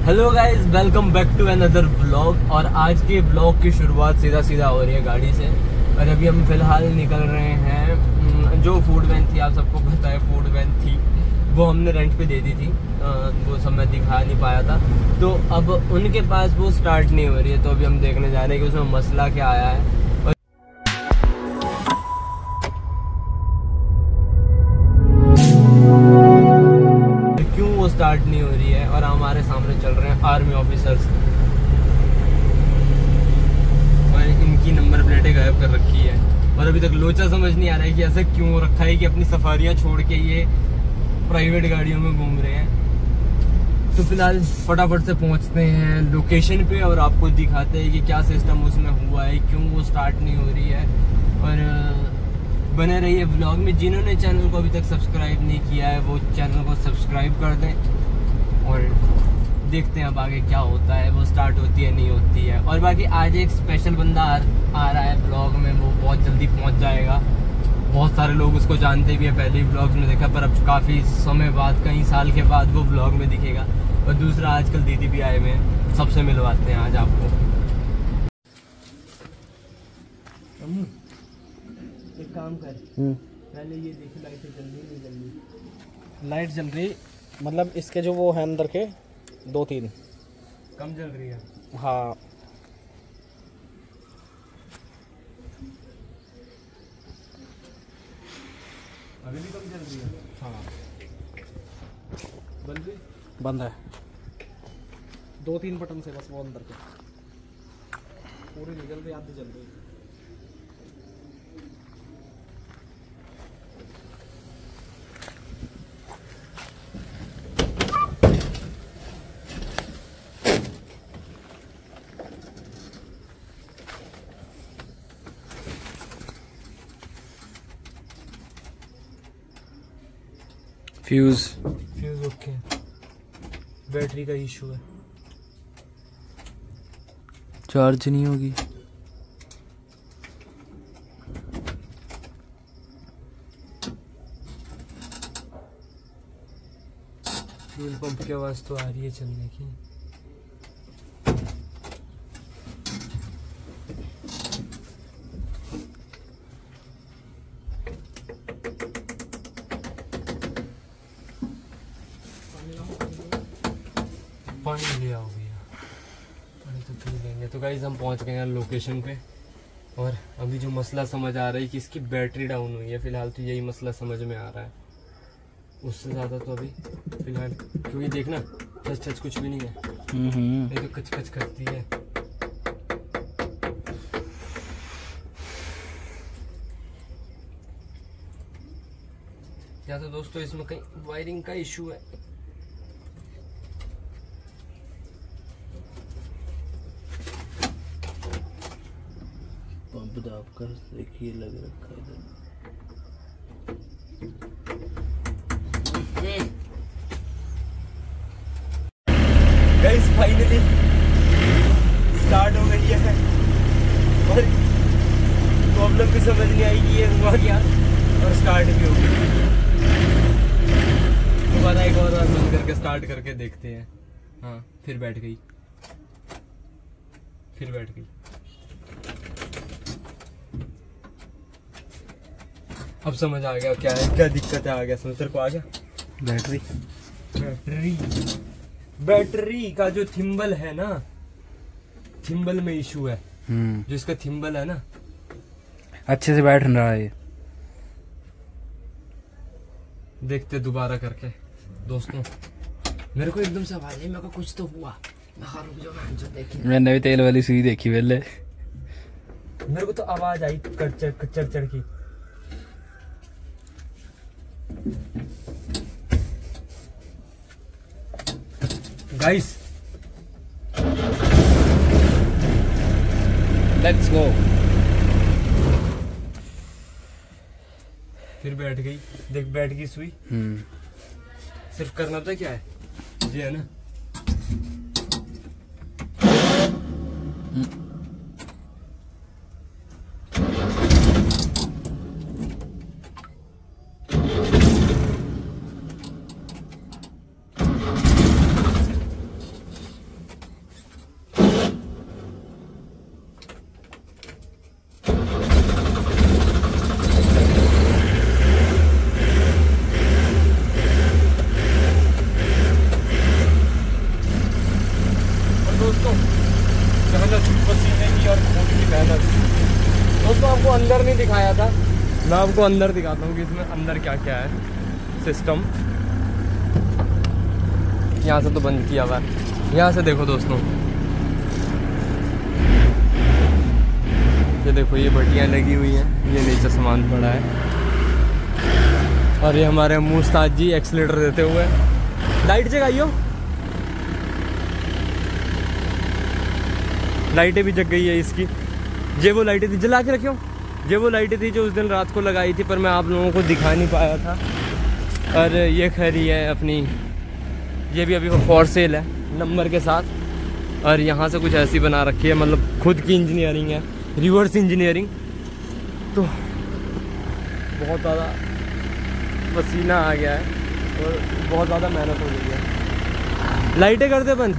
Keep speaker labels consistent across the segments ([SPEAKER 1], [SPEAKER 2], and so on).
[SPEAKER 1] Hello guys, welcome back to another vlog. और आज के व्लॉग की शुरुआत सीधा हो रही है गाड़ी से। और अभी हम फिलहाल निकल रहे हैं। जो फूड वैन थी, आप सबको पता है फूड वैन थी, वो हमने रेंट पे दे दी थी। वो सब मैं दिखा नहीं पाया था, तो अब उनके पास वो स्टार्ट नहीं हो रही है। तो अभी हम देखने जा रहे हैं कि उसमें मसला क्या आया है, क्यों वो स्टार्ट नहीं हो रही है। और हमारे सामने चल रहे हैं आर्मी ऑफिसर्स, और इनकी नंबर प्लेटें गायब कर रखी है। और अभी तक लोचा समझ नहीं आ रहा है कि ऐसा क्यों हो रखा है कि अपनी सफारियां छोड़ के ये प्राइवेट गाड़ियों में घूम रहे हैं। तो फिलहाल फटाफट से पहुंचते हैं लोकेशन पे और आपको दिखाते हैं कि क्या सिस्टम उसमें हुआ है, क्यों वो स्टार्ट नहीं हो रही है। और बने रहिए ब्लॉग में। जिन्होंने चैनल को अभी तक सब्सक्राइब नहीं किया है, वो चैनल को सब्सक्राइब कर दें। और देखते हैं अब आगे क्या होता है, वो स्टार्ट होती है नहीं होती है। और बाकी आज एक स्पेशल बंदा आ रहा है ब्लॉग में, वो बहुत जल्दी पहुंच जाएगा। बहुत सारे लोग उसको जानते भी है, पहले ही ब्लॉग में देखा, पर अब काफ़ी समय बाद, कई साल के बाद वो ब्लॉग में दिखेगा। और दूसरा, आजकल दीदी भी आए हुए हैं, सबसे मिलवाते हैं आज आपको। एक काम कर, पहले ये देखो लाइटें जल रही नहीं जल रही।
[SPEAKER 2] लाइट जल रही, मतलब इसके जो वो है अंदर के 2-3
[SPEAKER 1] कम जल रही है।
[SPEAKER 2] हाँ,
[SPEAKER 1] अभी भी कम जल रही है।
[SPEAKER 2] हाँ
[SPEAKER 1] बंद है,
[SPEAKER 2] बंद है। 2-3 बटन से बस वो अंदर के पूरी नहीं जल रही, आधी जल रही। फ्यूज
[SPEAKER 1] ओके, बैटरी का इशू है,
[SPEAKER 2] चार्ज नहीं होगी।
[SPEAKER 1] फ्यूल पंप की आवाज तो आ रही है चलने की। पानी ले आओ भैया, पानी तो पी लेंगे। तो गाइस हम पहुंच गए हैं लोकेशन पे। और अभी जो मसला समझ आ रहा है कि इसकी बैटरी डाउन हुई है, फिलहाल तो यही मसला समझ में आ रहा है। उससे ज़्यादा तो अभी फिलहाल, क्योंकि देखना टच कुछ भी नहीं है, ये तो कच करती है। या तो दोस्तों इसमें कहीं वायरिंग का इशू है।
[SPEAKER 2] पंप दाब कर देखिए, लग रखा है इधर।
[SPEAKER 1] गाइस फाइनली स्टार्ट हो गई है, और प्रॉब्लम भी समझ नहीं आई कि ये हुआ क्या, और स्टार्ट भी हो गई। दोबारा एक और बार बंद करके स्टार्ट करके देखते हैं। हाँ, फिर बैठ गई। अब समझ आ गया क्या है, क्या दिक्कत है, आ गया समझ। तेरे को आ गया? बैटरी का जो थिम्बल है ना, थिम्बल में इशू है। जो इसका थिम्बल है ना,
[SPEAKER 2] अच्छे से बैठ रहा है।
[SPEAKER 1] देखते दोबारा करके दोस्तों। मेरे को एकदम से आवाज आई, मेरे को कुछ तो हुआ।
[SPEAKER 2] मैंने भी तेल वाली सुई देखी पहले,
[SPEAKER 1] मेरे को तो आवाज आई कच्चर की। Guys
[SPEAKER 2] let's go.
[SPEAKER 1] फिर बैठ गई, देख बैठ गई सुई। सिर्फ करना तो क्या है, ये है ना। मैं आपको अंदर दिखाता हूँ कि इसमें अंदर क्या क्या है सिस्टम। यहाँ से तो बंद किया हुआ है, यहाँ से देखो दोस्तों, ये देखो ये भट्टियाँ लगी हुई हैं, ये नीचे सामान पड़ा है, और ये हमारे मुस्ताद जी एक्सीलेटर देते हुए। लाइट जगाइयो, लाइटें भी जग गई है इसकी। ये वो लाइटें थी, जला के रखियो, ये वो लाइटें थी जो उस दिन रात को लगाई थी, पर मैं आप लोगों को दिखा नहीं पाया था। और ये खरी है अपनी, ये भी अभी फॉर सेल है नंबर के साथ। और यहाँ से कुछ ऐसी बना रखी है, मतलब खुद की इंजीनियरिंग है, रिवर्स इंजीनियरिंग। तो बहुत ज़्यादा पसीना आ गया है और बहुत ज़्यादा मेहनत हो गई है। लाइटें कर दे बंद।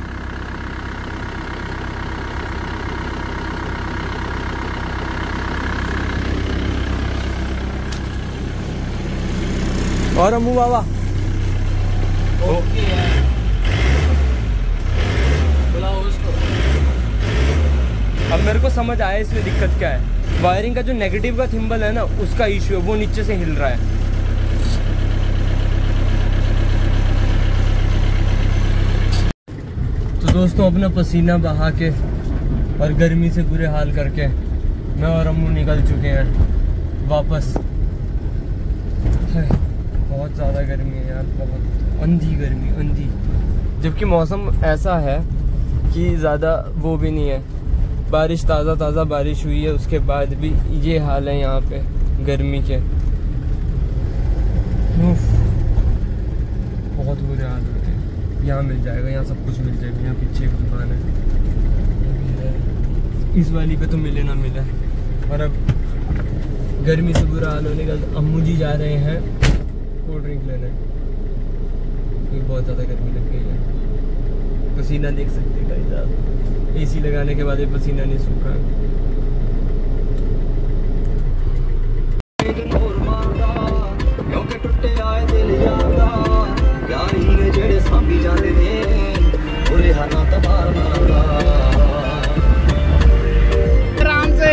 [SPEAKER 1] और अम्मू बाबा
[SPEAKER 2] ओके है, बुलाओ उसको।
[SPEAKER 1] अब मेरे को समझ आया इसमें दिक्कत क्या है। वायरिंग का जो नेगेटिव का थिम्बल है ना, उसका इशू है, वो नीचे से हिल रहा है। तो दोस्तों अपना पसीना बहा के और गर्मी से बुरे हाल करके मैं और अम्मू निकल चुके हैं वापस। बहुत ज़्यादा गर्मी है यार, बहुत अंधी गर्मी, अंधी। जबकि मौसम ऐसा है कि ज़्यादा वो भी नहीं है, बारिश ताज़ा बारिश हुई है, उसके बाद भी ये हाल है यहाँ पे गर्मी के। बहुत बुरे हाल होते हैं। यहाँ मिल जाएगा, यहाँ सब कुछ मिल जाएगा। यहाँ पीछे एक दुकान है, इस वाली पे तो मिले ना मिले। और अब गर्मी से बुरा हाल होने का, अम्मू जी जा रहे हैं कोल्ड ड्रिंक लेने, क्योंकि बहुत ज़्यादा गर्मी लग गई है। पसीना देख सकते हैं गाइस आप, एसी लगाने के बाद ये पसीना नहीं सूखा है।
[SPEAKER 2] आराम से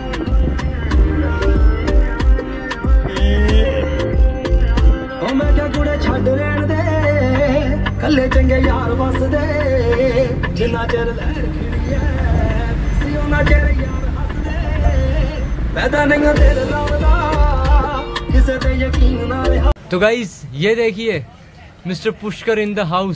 [SPEAKER 3] मैं क्या कुड़े छड़ लेन दे, कल्ले चंगे यार बस दे, जिन्ना चेर लहर खिड़ी है, उन्ना चेर यार हस दे, पैदा नहीं दिल लावदा, किसे ते यकीन ना रहा।
[SPEAKER 1] तो गाइस ये देखिए mister Pushkar in the house.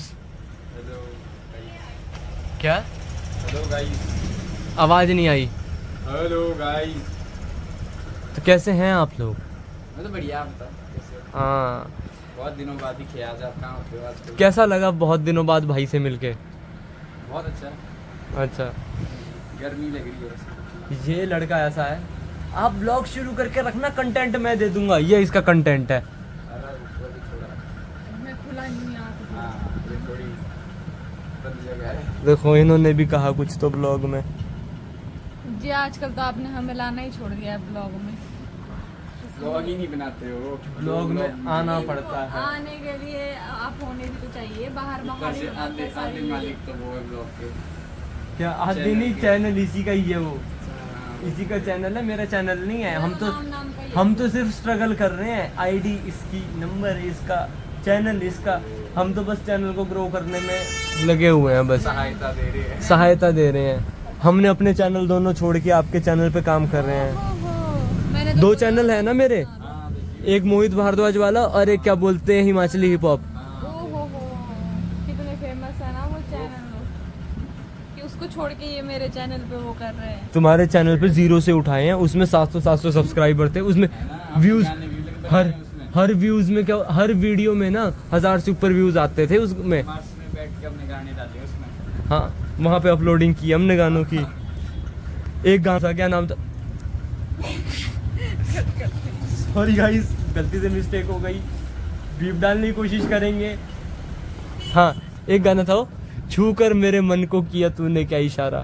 [SPEAKER 1] क्या
[SPEAKER 2] हेलो गाइस,
[SPEAKER 1] आवाज नहीं आई।
[SPEAKER 2] Hello guys.
[SPEAKER 1] तो कैसे हैं आप लोग?
[SPEAKER 2] मैं तो बढ़िया, आप बता कैसे हो?
[SPEAKER 1] हाँ,
[SPEAKER 2] बहुत दिनों बाद ही ख्याल आप कहाँ होते हो आजकल?
[SPEAKER 1] कैसा लगा बहुत दिनों बाद भाई से मिलके?
[SPEAKER 2] बहुत अच्छा।
[SPEAKER 1] अच्छा,
[SPEAKER 2] गर्मी लग रही है वैसे।
[SPEAKER 1] ये लड़का ऐसा है, आप ब्लॉग शुरू करके रखना, कंटेंट मैं दे दूंगा, ये इसका कंटेंट है।
[SPEAKER 2] अरे ऊपर भी थोड़ा,
[SPEAKER 4] मैं खुला नहीं आता।
[SPEAKER 2] हाँ ये थोड़ी बंद जगह है।
[SPEAKER 1] देखो इन्होंने भी कहा कुछ तो ब्लॉग में।
[SPEAKER 4] जी आजकल तो आपने हमें लाना ही छोड़ दिया है ब्लॉग में।
[SPEAKER 2] ब्लॉग ही नहीं बनाते हो,
[SPEAKER 1] ब्लॉग में आना पड़ता है।
[SPEAKER 4] आने के लिए आप होने भी तो चाहिए, बाहर
[SPEAKER 2] ऊपर
[SPEAKER 4] बाहर
[SPEAKER 2] से
[SPEAKER 4] ही
[SPEAKER 2] आधे आधे मालिक तो वो है ब्लॉग के।
[SPEAKER 1] क्या आदि नहीं, चैनल इसी का ही है, वो इसी का चैनल है, मेरा चैनल नहीं है। हम तो सिर्फ स्ट्रगल कर रहे हैं, आईडी इसकी, नंबर इसका, चैनल इसका, हम तो बस चैनल को ग्रो करने में लगे हुए हैं, बस
[SPEAKER 2] सहायता दे रहे हैं।
[SPEAKER 1] सहायता दे रहे हैं। हमने अपने चैनल दोनों छोड़ के आपके चैनल पे काम कर रहे हैं।
[SPEAKER 4] मैंने
[SPEAKER 1] दो चैनल है ना मेरे,
[SPEAKER 2] हाँ देखिए।
[SPEAKER 1] एक मोहित भारद्वाज वाला और एक क्या बोलते हैं हिमाचली हिप हॉप।
[SPEAKER 4] कितने फेमस है ना वो चैनल कि उसको छोड़ के ये मेरे चैनल पे वो कर रहे हैं।
[SPEAKER 1] तुम्हारे चैनल पे 0 से उठाए हैं, उसमें 700 सब्सक्राइबर थे, उसमें व्यूज हर व्यूज में क्या, हर वीडियो में ना 1000 से ऊपर व्यूज आते थे उसमें।
[SPEAKER 2] मार्च में बैठ के अपने गाने डाले उसमें।
[SPEAKER 1] हाँ, वहाँ पे अपलोडिंग की हमने गानों की। एक गाना था, क्या नाम था, सॉरी गाइस, गलती से मिस्टेक हो गई, बीप डालने की कोशिश करेंगे। हाँ, एक गाना था वो, छू कर मेरे मन को किया तूने क्या इशारा।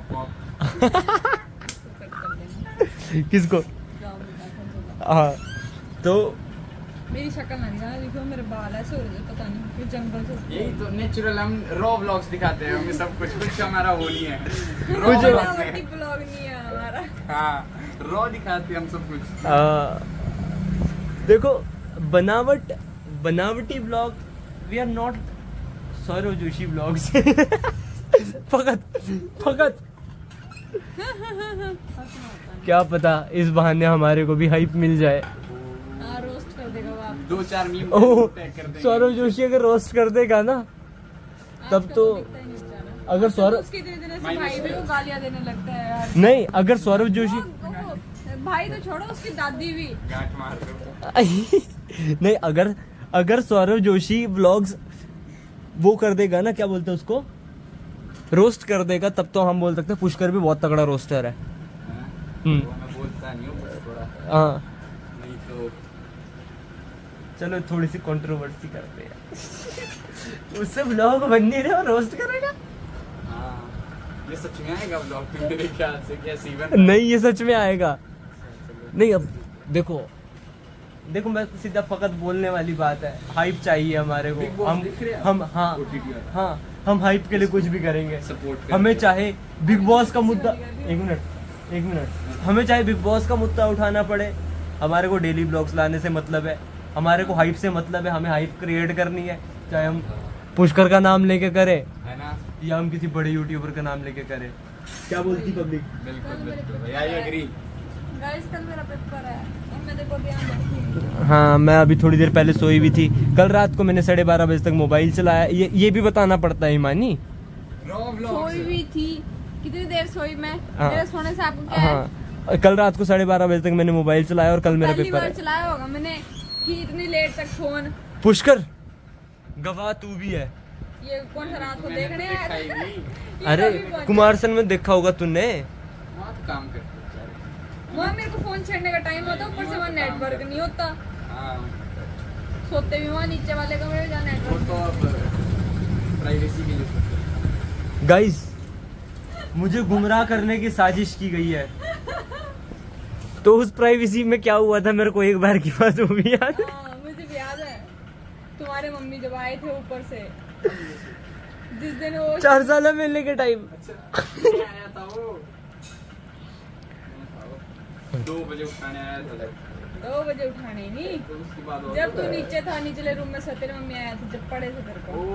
[SPEAKER 1] किसको? हाँ, तो
[SPEAKER 4] मेरी शक्ल ना दिखाना, देखो मेरे बाल ऐसे हो रहे, पता नहीं कि जंगल से।
[SPEAKER 2] यही तो नेचुरल, हम रॉ व्लॉग्स दिखाते हैं, हमें सब कुछ हमारा वो नहीं है।
[SPEAKER 4] ब्लॉग नहीं है हमारा।
[SPEAKER 2] हाँ, रॉ दिखाते हैं हम सब कुछ।
[SPEAKER 1] देखो बनावटी blog, we are not Saurav Joshi blogs. फकत क्या पता इस बहाने हमारे को भी हाइप मिल जाए।
[SPEAKER 4] रोस्ट कर देगा वो आपको।
[SPEAKER 5] 2-4 मीम
[SPEAKER 1] ओह,
[SPEAKER 5] टैग कर देंगे।
[SPEAKER 1] सौरव जोशी अगर रोस्ट कर देगा ना तब
[SPEAKER 4] आजकल
[SPEAKER 1] तो
[SPEAKER 4] दिखता ही नहीं बेचारा।
[SPEAKER 1] अगर
[SPEAKER 4] आजकल
[SPEAKER 1] सौरव
[SPEAKER 4] उसके इतने से भाई भी को गालियां देने लगता है यार।
[SPEAKER 1] नहीं, अगर सौरव जोशी
[SPEAKER 4] वो भाई तो छोड़ो, उसकी दादी भी।
[SPEAKER 5] गांठ मार कर।
[SPEAKER 1] नहीं, अगर सौरव जोशी व्लॉग्स वो कर देगा ना, क्या बोलते हैं उसको, रोस्ट कर देगा, तब तो हम बोल सकते हैं पुष्कर भी बहुत तगड़ा रोस्टर है।
[SPEAKER 5] वो मैं बोलता नहीं हूँ बस थोड़ा,
[SPEAKER 1] हाँ
[SPEAKER 5] नहीं तो
[SPEAKER 1] चलो थोड़ी सी कंट्रोवर्सी करते हैं। उससे व्लॉग बन नहीं रहे और रोस्ट करेगा।
[SPEAKER 5] हाँ, ये सच में आएगा ब्लॉग में मेरे ख्याल से। क्या सीवन
[SPEAKER 1] नहीं, ये सच में आएगा। नहीं, अब देखो मैं सीधा फकत बोलने वाली बात है, हाइप चाहिए हमारे
[SPEAKER 5] Big
[SPEAKER 1] को।
[SPEAKER 5] Boss दिख रहे हैं
[SPEAKER 1] हम
[SPEAKER 5] आप?
[SPEAKER 1] हाँ
[SPEAKER 5] OTT वाला।
[SPEAKER 1] हाँ, हम हाइप के लिए कुछ भी करेंगे।
[SPEAKER 5] सपोर्ट करेंगे।
[SPEAKER 1] हमें चाहे बिग बॉस का मुद्दा, एक मिनट, हमें चाहे बिग बॉस का मुद्दा उठाना पड़े, हमारे को डेली ब्लॉग्स लाने से मतलब है, हमारे को हाइप से मतलब है, हमें हाइप क्रिएट करनी है, चाहे हम पुष्कर का नाम लेके करें
[SPEAKER 5] है ना।
[SPEAKER 1] या हम किसी बड़े यूट्यूबर का नाम लेके करें। क्या बोलती पब्लिक?
[SPEAKER 5] बिल्कुल आई एग्री।
[SPEAKER 4] गाइस कल मेरा पेपर है और मैं देखो ध्यान रखूंगी।
[SPEAKER 1] हाँ, मैं अभी थोड़ी देर पहले सोई भी थी। कल रात को मैंने 12:30 बजे तक मोबाइल चलाया। ये भी बताना पड़ता है ईमानी।
[SPEAKER 4] सोई भी थी, कितनी देर सोई मैं?
[SPEAKER 1] हाँ।
[SPEAKER 4] मेरे सोने से आपको क्या है?
[SPEAKER 1] हाँ, कल रात को 12:30 बजे तक मैंने मोबाइल चलाया और कल मेरा
[SPEAKER 4] पहली
[SPEAKER 1] पेपर
[SPEAKER 4] बार
[SPEAKER 1] है।
[SPEAKER 4] चलाया होगा मैंने कि इतनी लेट तक फोन।
[SPEAKER 1] पुष्कर गवाह तू भी है।
[SPEAKER 4] ये कौन सा रात को देखने आया था? ये
[SPEAKER 1] अरे
[SPEAKER 4] कभी पहुंचा?
[SPEAKER 1] कुमारसन में देखा होगा तूने।
[SPEAKER 5] वहाँ तो काम करते बेचारे।
[SPEAKER 4] वहाँ मेरे को फोन छेड़ने का टाइम होता, ऊपर से वहाँ नेटवर्क नहीं होता।
[SPEAKER 5] हाँ,
[SPEAKER 4] सोते भी वहाँ नीचे वाले कमरे में जहाँ
[SPEAKER 5] वो
[SPEAKER 4] नेटवर्क।
[SPEAKER 5] तो अब प्राइवेसी के लिए सोचते हैं।
[SPEAKER 1] गाइस, मुझे गुमराह करने की साजिश की गई है। तो उस प्राइवेसी में क्या हुआ था मेरे को एक बार की बात वो भी याद है।
[SPEAKER 4] हाँ, मुझे भी याद है। तुम्हारे मम्मी जब आए थे ऊपर से, जिस दिन वो
[SPEAKER 1] 4 साल मिलने के टाइम।
[SPEAKER 5] आया था वो 2 बजे उठाने आया था लाइक।
[SPEAKER 4] 2 बजे उठाने नहीं,
[SPEAKER 5] तो उसके बाद और
[SPEAKER 4] जब तू नीचे था, निचले रूम में तेरे मम्मी आया था, जब पड़े थे तेरे को।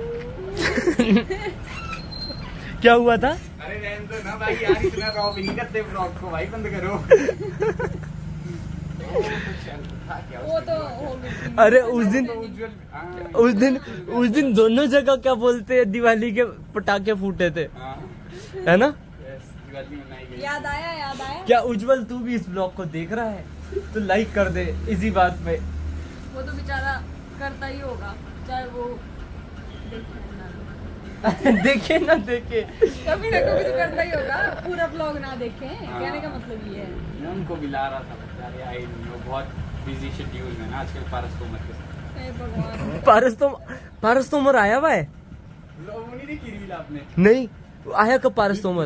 [SPEAKER 1] क्या हुआ था?
[SPEAKER 5] अरे रहने दो ना भाई यार, इतना रॉ भी नहीं करते ब्लॉग को भाई, बंद करो।
[SPEAKER 4] वो तो हो गई थी।
[SPEAKER 1] अरे उस दिन
[SPEAKER 5] उज्जवल, हाँ,
[SPEAKER 1] उस दिन दोनों जगह क्या बोलते हैं, दिवाली के पटाखे फूटे थे,
[SPEAKER 5] हाँ,
[SPEAKER 1] है ना?
[SPEAKER 5] yes, दिवाली मनाई गई।
[SPEAKER 4] याद आया।
[SPEAKER 1] क्या उज्जवल तू भी इस ब्लॉग को देख रहा है तो लाइक कर दे इसी बात पे।
[SPEAKER 4] वो तो बेचारा करता ही होगा, चाहे वो देखे ना
[SPEAKER 1] देखे ना देखे,
[SPEAKER 4] कभी ना कभी तो करता ही होगा, पूरा ब्लॉग ना देखे।
[SPEAKER 5] हाँ।
[SPEAKER 4] कहने का मतलब ये है।
[SPEAKER 5] मैं उनको भी ला रहा था बेचारे आए नहीं, वो बहुत बिजी शेड्यूल में ना आजकल पारस तोमर के साथ।
[SPEAKER 4] हे भगवान।
[SPEAKER 1] पारस तोमर आया हुआ है?
[SPEAKER 5] वो नहीं देखी रील आपने?
[SPEAKER 1] नहीं, आया कब पारस तोमर?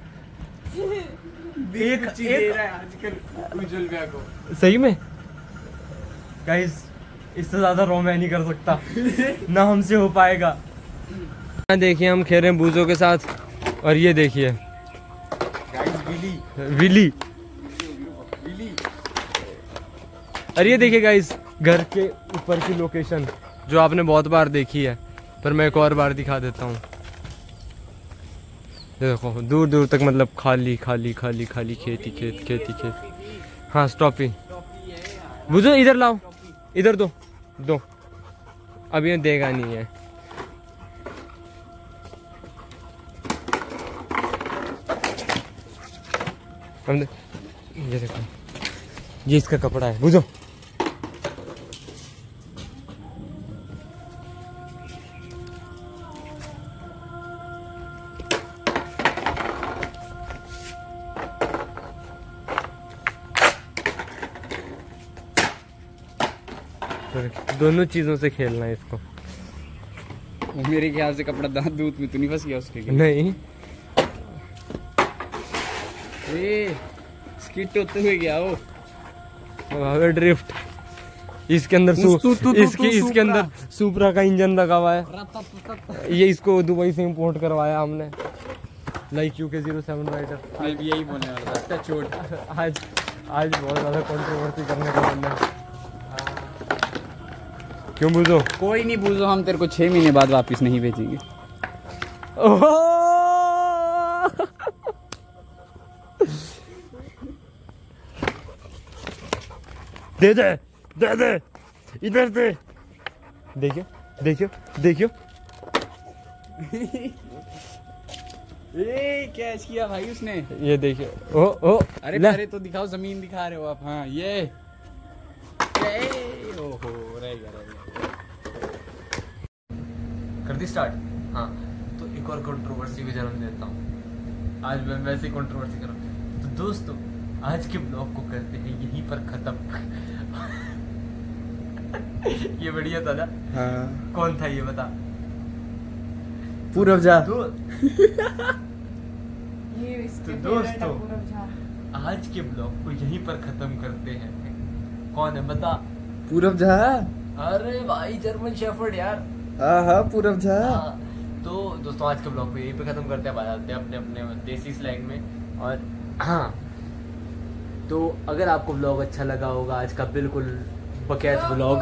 [SPEAKER 5] एक दे रहा है आजकल उज्जवल भैया को।
[SPEAKER 1] सही में गाइस, इससे ज्यादा रो मैं नहीं कर सकता ना हमसे हो पाएगा। देखिए हम खेल रहे हैं बूजों के साथ, और ये देखिए
[SPEAKER 5] गाइस बिली
[SPEAKER 1] विली,
[SPEAKER 5] बिली
[SPEAKER 1] और ये देखिए गाइस घर के ऊपर की लोकेशन जो आपने बहुत बार देखी है, पर मैं एक और बार दिखा देता हूँ। देखो दूर दूर तक मतलब खाली खाली खाली खाली खेती खेत खेती खेत। हाँ स्टॉप ही बुझो, इधर लाओ, इधर दो अब ये देगा नहीं है। ये देखो, ये इसका कपड़ा है, बुझो। दोनों चीजों से खेलना है इसको।
[SPEAKER 5] मेरे ख्याल से कपड़ा दांत दूध में तो नहीं फंस गया उसके?
[SPEAKER 1] नहीं,
[SPEAKER 5] स्किट होते हुए गया वो
[SPEAKER 1] ड्रिफ्ट। इसके अंदर इसके अंदर सुपरा का इंजन लगा हुआ है। ये इसको दुबई से इंपोर्ट करवाया हमने, लाइक UK07 राइडर।
[SPEAKER 5] मैं भी यही बोलने वाला था, टच वुड।
[SPEAKER 1] आज बहुत ज्यादा कंट्रोवर्सी करने का मन है। क्यों बूझो?
[SPEAKER 5] कोई नहीं बूझो, हम तेरे को 6 महीने बाद वापस नहीं भेजेंगे।
[SPEAKER 1] दे दे दे दे, इधर दे। देखियो देखियो देखियो।
[SPEAKER 5] कैच किया भाई उसने।
[SPEAKER 1] ये देखियो। ओ ओ
[SPEAKER 5] अरे
[SPEAKER 1] ले।
[SPEAKER 5] पहले तो दिखाओ, जमीन दिखा रहे हो आप। हाँ ये ओहो रह गया।
[SPEAKER 1] कर दी स्टार्ट। हाँ तो एक और कंट्रोवर्सी को जन्म देता हूँ। आज मैं वैसे कंट्रोवर्सी कर रहा हूँ। तो दोस्तों आज के ब्लॉग को करते हैं यहीं पर खत्म। ये बढ़िया था ना?
[SPEAKER 5] हाँ
[SPEAKER 1] कौन था ये बता?
[SPEAKER 5] पूरब जा।
[SPEAKER 4] ये इसके
[SPEAKER 1] तो
[SPEAKER 4] favorite
[SPEAKER 1] दोस्तों,
[SPEAKER 4] है पूरब झा।
[SPEAKER 1] आज के ब्लॉग को यहीं पर खत्म करते हैं। कौन है बता?
[SPEAKER 5] पूरब जा।
[SPEAKER 1] अरे भाई जर्मन शेफर्ड यार।
[SPEAKER 5] हाँ पूरब जा।
[SPEAKER 1] हाँ, तो दोस्तों आज के ब्लॉग को यहीं पे खत्म करते हैं। बताते हैं अपने अपने देसी स्लैंग में। और हाँ तो अगर आपको ब्लॉग अच्छा लगा होगा आज का, बिल्कुल बकैत ब्लॉग,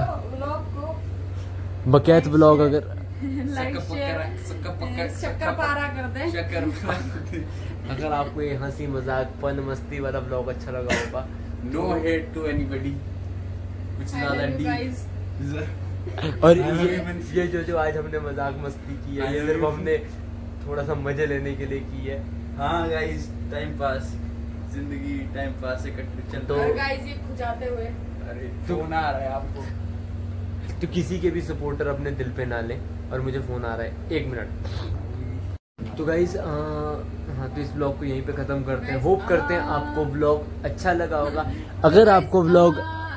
[SPEAKER 1] बकैत ब्लॉग, अगर
[SPEAKER 4] लाइक शेयर शक्कर पारा कर दे।
[SPEAKER 1] अगर आपको ये हंसी मजाक फन मस्ती वाला ब्लॉग अच्छा लगा होगा,
[SPEAKER 5] नो हेट टू एनीबॉडी,
[SPEAKER 1] कुछ
[SPEAKER 4] I
[SPEAKER 1] ज्यादा
[SPEAKER 4] love you
[SPEAKER 1] डीप।
[SPEAKER 4] guys.
[SPEAKER 1] और ये जो आज हमने मजाक मस्ती की है, ये सिर्फ हमने थोड़ा सा मजे लेने के लिए की है।
[SPEAKER 5] हाँ गाइस, टाइम पास, जिंदगी टाइम पास से कटती चल।
[SPEAKER 1] तो
[SPEAKER 4] और गाइस ये खुजाते हुए
[SPEAKER 5] अरे फोन आ रहा है आपको।
[SPEAKER 1] तो किसी के भी सपोर्टर अपने दिल पे ना ले। और मुझे फोन आ रहा है, 1 मिनट। तो गाइज हाँ तो इस ब्लॉग को यहीं पे खत्म करते हैं। होप करते हैं आपको ब्लॉग अच्छा लगा होगा। अगर आपको ब्लॉग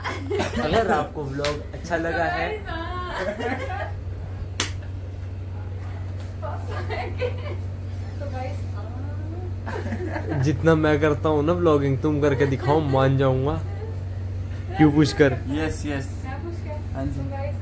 [SPEAKER 1] अच्छा लगा है
[SPEAKER 4] तो गाइस
[SPEAKER 1] जितना मैं करता हूँ ना ब्लॉगिंग, तुम करके दिखाओ, मान जाऊंगा। क्यों पूछ कर?
[SPEAKER 5] Yes yes.
[SPEAKER 4] क्या कुछ क्या?
[SPEAKER 5] हाँ जी।
[SPEAKER 4] तो गाइस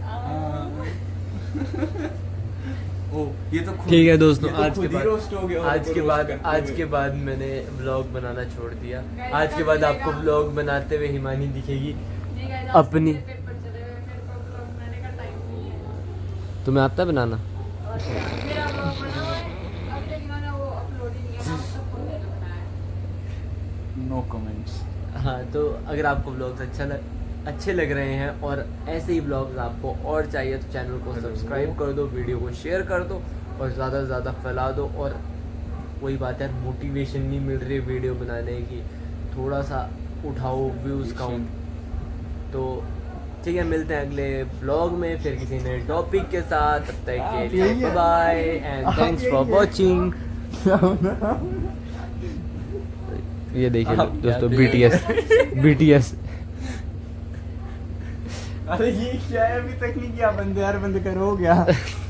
[SPEAKER 5] ओ ये तो
[SPEAKER 1] ठीक है दोस्तों,
[SPEAKER 5] ये तो
[SPEAKER 1] आज
[SPEAKER 5] खुद
[SPEAKER 1] के
[SPEAKER 5] ही
[SPEAKER 1] बाद
[SPEAKER 5] रोस्ट हो गया।
[SPEAKER 1] आज के बाद मैंने ब्लॉग बनाना छोड़ दिया। आज के बाद आपको ब्लॉग बनाते हुए हिमानी दिखेगी अपनी।
[SPEAKER 4] पेपर चले हुए, मेरे को ब्लॉग बनाने का टाइम नहीं है।
[SPEAKER 1] तुम्हें आता है बनाना?
[SPEAKER 4] और मेरा ब्लॉग बना हुआ है, अभी तक मैंने वो अपलोड ही नहीं किया, मैं उसका फोन लेकर बनाया है।
[SPEAKER 5] No comments.
[SPEAKER 1] हाँ तो अगर आपको ब्लॉग्स अच्छे लग रहे हैं और ऐसे ही ब्लॉग्स आपको और चाहिए तो चैनल को सब्सक्राइब कर दो, वीडियो को शेयर कर दो और ज़्यादा से ज़्यादा फैला दो। और वही बात है, मोटिवेशन नहीं मिल रही वीडियो बनाने की, थोड़ा सा उठाओ व्यूज़ काउंट। तो ठीक है, मिलते हैं अगले ब्लॉग में फिर किसी नए टॉपिक के साथ। तब तक के लिए bye bye and thanks for watching. ये देखिए दोस्तों, BTS।
[SPEAKER 5] अरे ये क्या है, अभी तक नहीं किया बंदे यार, बंद करो हो गया।